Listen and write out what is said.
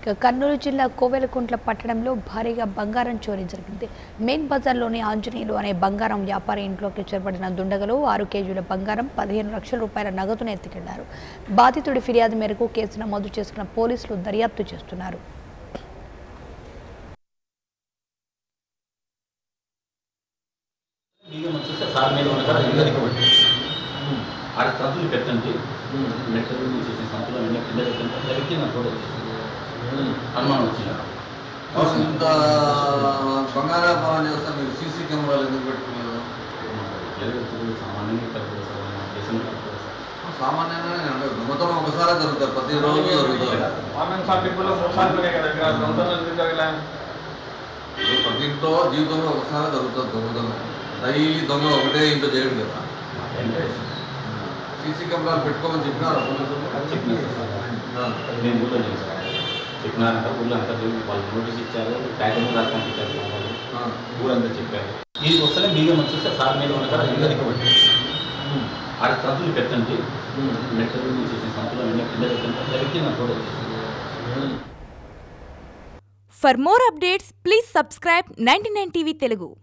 కర్నూలు జిల్లా కోవెలకుంట్ల పట్టణంలో భారీగా బంగారం చోరీ జరిగింది. మెయిన్ బజార్లోని ఆంజనేయులు అనే బంగారం వ్యాపారి ఇంట్లోకి చొరబడిన దుండగులు 6 కేజీల బంగారం 15 లక్షల రూపాయల నగదును ఎత్తుకెళ్లారు. బాధితుడి ఫిర్యాదు మేరకు కేసు నమోదు చేసుకున్న పోలీసులు దర్యాప్తు చేస్తున్నారు. అనుమానం వచ్చింది. ఇంత బంగారాపారం చేస్తా మీరు సీసీ కెమెరాలు ఎందుకు పెట్టుకున్నారు? సామాన్యంగానే అంటే దొంగతనం ఒకసారి జరుగుతారు, ప్రతిరోజు జరుగుతారు. ప్రతి ఇంట్లో జీవితంలో ఒకసారి జరుగుతుంది దొంగతనం. డైలీ దొంగ ఒకటే ఇంట్లో చేయడు కదా. సీసీ కెమెరాలు పెట్టుకోమని చెప్పినారు చెప్పినారంట. ఊళ్ళో అంతా వాళ్ళు నోటీస్ ఇచ్చారు, ప్యాకెట్ రాసి పంపించారు, ఊరంతా చెప్పారు. ఇది వస్తేనే మీడియం వచ్చేస్తే సార్ మీద ఉన్న కదా ఇంకా రికబడి ఆడ సంచులు పెట్టండి, మెట్ల చేసిన సంచులు అన్నీ కింద పెట్టండి నాకు కూడా వచ్చేసి. For more updates, please subscribe 99 TV Telugu.